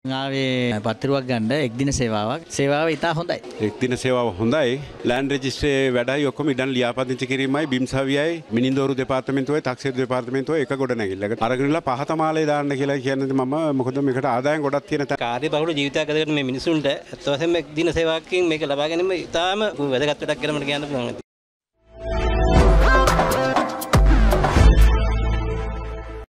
ආවේ පත්තිරුවක් ගන්න එක්දින සේවාවක්. සේවාව ඉතා හොඳයි. එක්දින සේවාව හොඳයි. ලෑන්ඩ් රෙජිස්ට්‍රේ වැඩයි ඔක්කොම ඉඩම් ලියාපදිංචි කිරීමයි බිම්සාවියයි මිනින්දෝරු දෙපාර්තමේන්තුවයි තාක්ෂේත්‍ර දෙපාර්තමේන්තුවයි එක ගොඩ නැගිල්ලකට අරගෙනලා පහත මාලේ දාන්න කියලා කියන්නේ මම මොකද මේකට ආදායම් ගොඩක් තියෙන කාර්යබහුල ජීවිතයක් ගත කරන මේ මිනිසුන්ට අත් වශයෙන්ම එක්දින සේවාවකින් මේක ලබා ගැනීම ඉතාම වැදගත් වැඩක් කියලා මට කියන්න පුළුවන්.